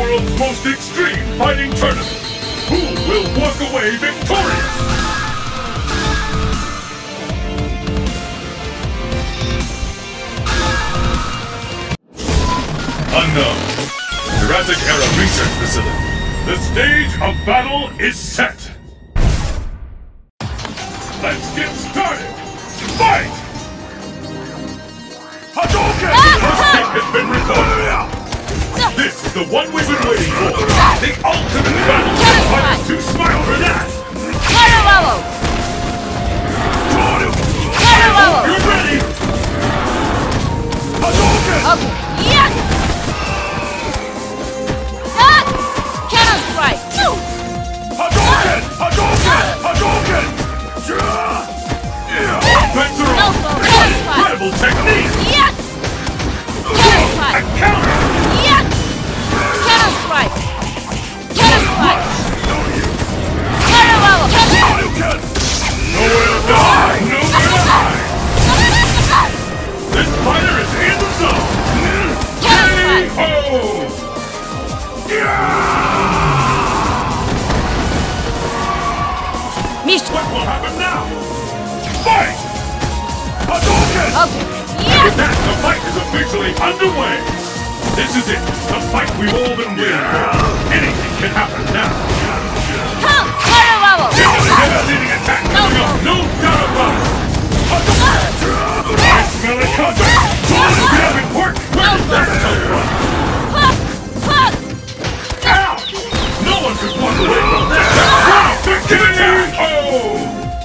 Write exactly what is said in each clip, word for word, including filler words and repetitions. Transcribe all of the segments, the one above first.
world's most extreme fighting tournament. Who will walk away victorious? Unknown. Jurassic Era Research Facility. The stage of battle is set. Let's get started. Fight! Hadouken! First hit has been recorded. This is the one we've been waiting for. The ultimate battle. Fighters to smile for that. Carnival! Carnival! You ready? Hadouken! Okay. Yeah! Ah! Cannon strike! Hadouken! Hadouken! Hadouken! Offense are on! Incredible technique! Yeah! Cannon strike! A counter! Yeah! Cannon strike! Cannon strike! Carnival! Hadouken! Nowhere to die! Nowhere to hide! This fighter is in the zone! Cannon strike! K O! Mission! What will happen now? Fight! Hadouken! Okay. Yeah! With that, the fight is officially underway! This is it! The fight we've all been waiting for! Anything can happen now! Come! Carnival! Devastating attack coming up! No doubt about it! I smell it coming! We have important! Where did that come from? Ow! No one could walk away from this! Victim attack! Oh!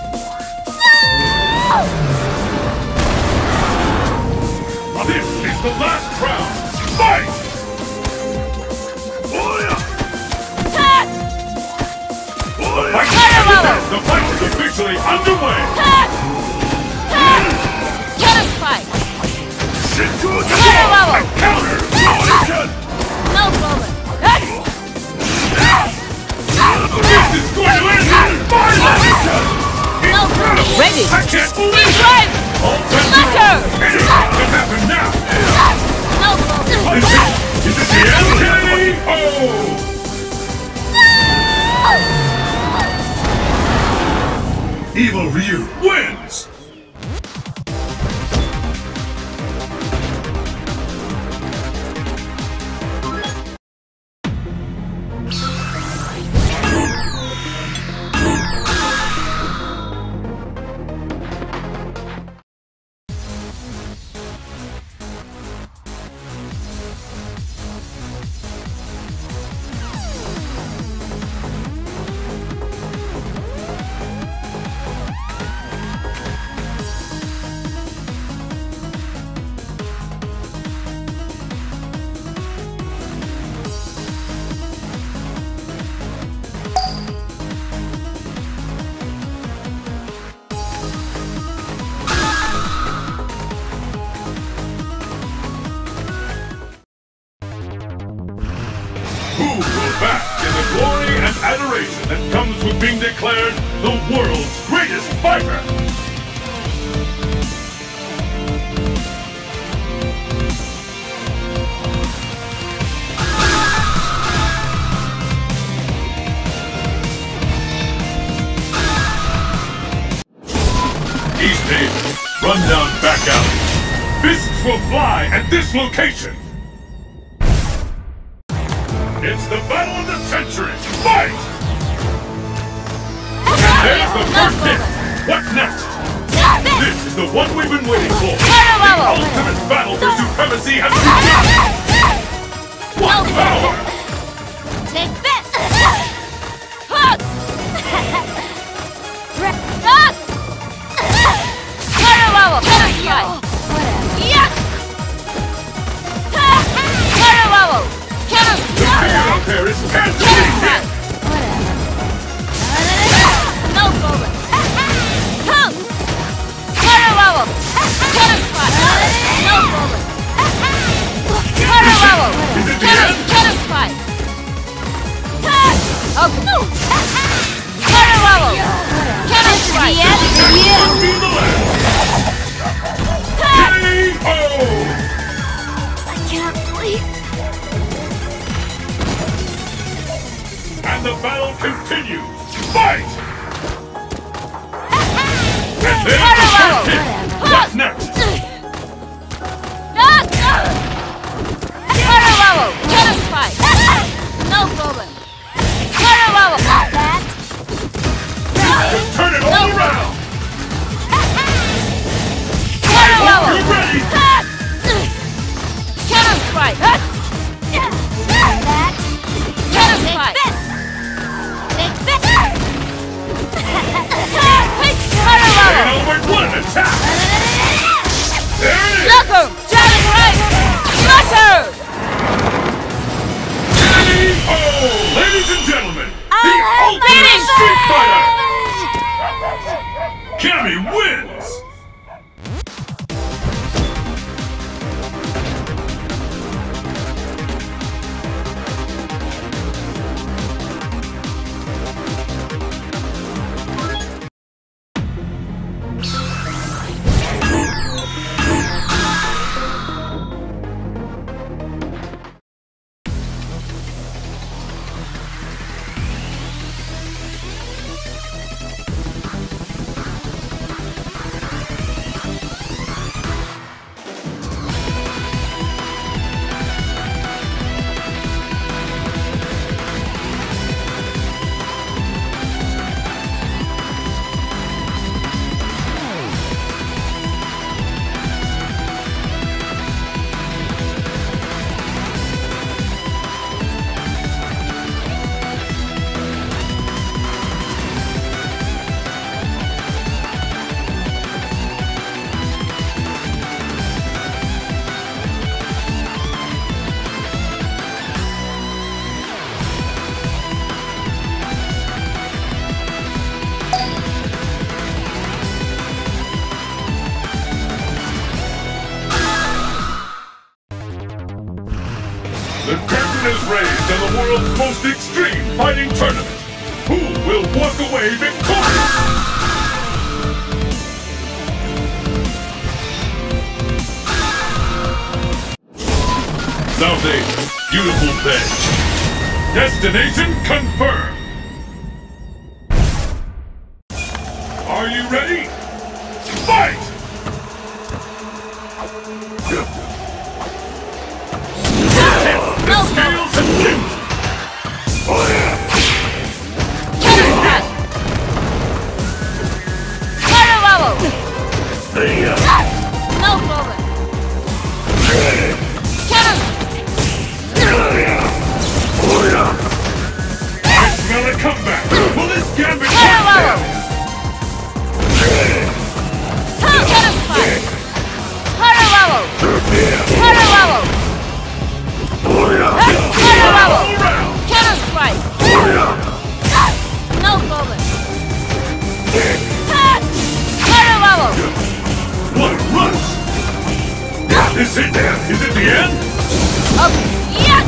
This is the last round! Fight! Attack! The fight, is, the fight is officially underway! Attack! Attack! Cannon strike! Carnival! A counter! No problem! This is going to end in violence! No problem! Ready! I can't believe it! Drive! All Flutter! Anything can happen now! No problem! Is it, is it the end? K O! Evil Ryu wins! Who will bask in the glory and adoration that comes with being declared the world's greatest fighter? East Haven, run down back out. Fists will fly at this location. It's the battle of the century! Fight! And there's the first hit! What's next? This is the one we've been waiting for! The ultimate battle for supremacy has begun! What power! Take that! Hug! Hug! Carnival! Cannon strike! Yeah! Carnival! Cannon The figure out there is can't be hit! No problem! Come! Carnival! Cannon strike! No problem! Carnival! Is it the Cannon, end? cannon strike! Okay. Carnival! Cannon strike! Will be the last! K O! I can't believe... Street Fighter! Cammy wins! The curtain is raised on the world's most extreme fighting tournament. Who will walk away victorious? South Asia, beautiful veg. Destination confirmed. Are you ready? Fight! No, Scales and tips! Counter-strike! Fire bubble! No problem! Counter! I smell a comeback! Will this gambit Fire work? bubble! Counter-strike! Fire bubble! Fire bubble! Fire bubble! Counter-strike! No problem! Fire bubble! What a rush! Is it there? Is it the end? Okay, yes!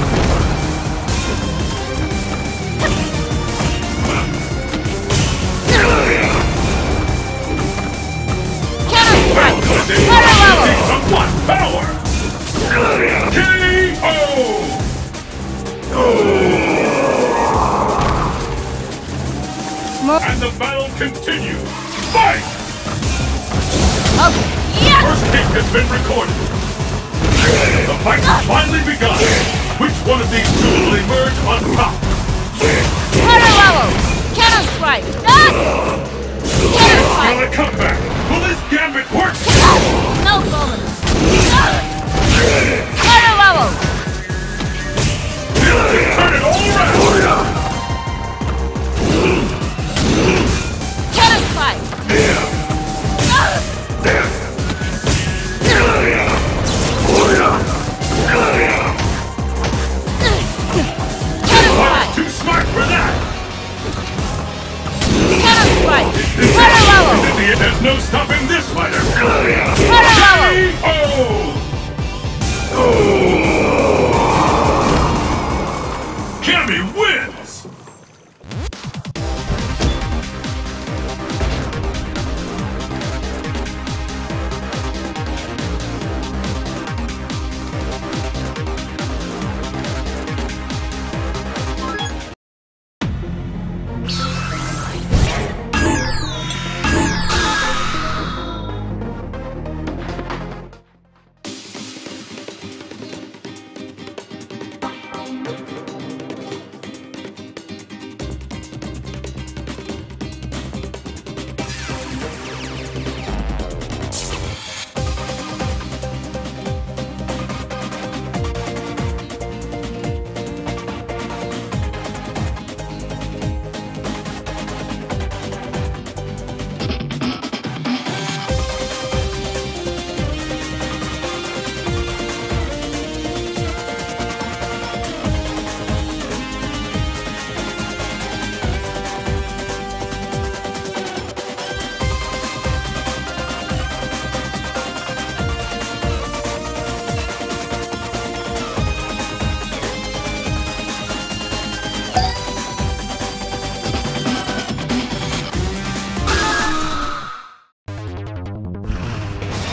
Counter-strike! Fire bubble! Somewhat power! K O! And the battle continues! Fight! Okay, yes! First kick has been recorded. The fight has finally begun. Which one of these two will emerge on top? Fire bubble! Counter-strike! Ah! Counter-strike! Will it come back? Will this gambit work? No problem! Fire bubble! Turn it all around! Counter-strike! Counter-strike! Too smart for that! Counter-strike! Fire bubble! There's no stopping this fighter! Fire bubble! K O! Cammy wins!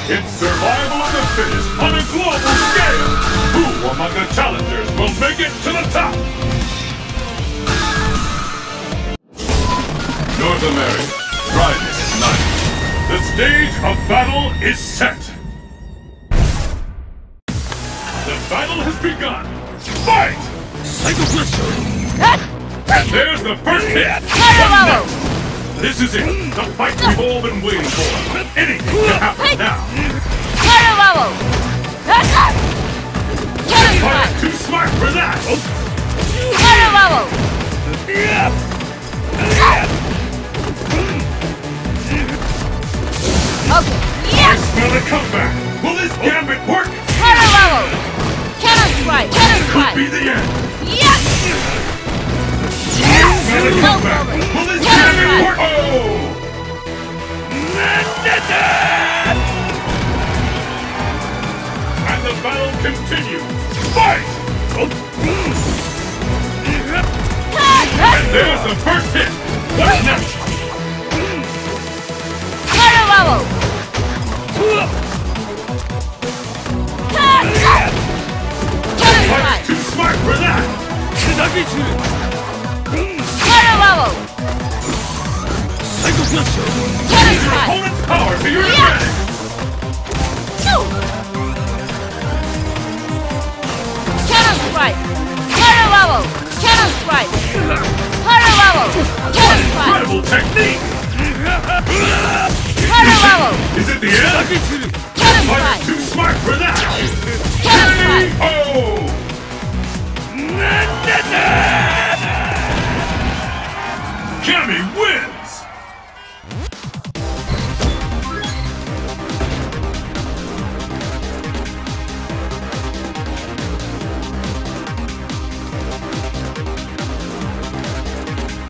It's survival of the fittest on a global scale! Who among the challengers will make it to the top? North America, Friday night. The stage of battle is set! The battle has begun! Fight! And there's the first hit! This is it! The fight we've all been waiting for! Anything can happen now! Fire's too smart for that! Okay. I smell a comeback! Will this gambit work? Cannon strike! Cannon Could strike! be the end! Yes! Smell a comeback! Will this gambit work? Oh! And the battle continues! Fight! And there's the first hit! What's next? Fire's too smart for that! Use your opponent's power to your advantage! Cannon strike! Cannon strike! Cannon strike! Incredible technique!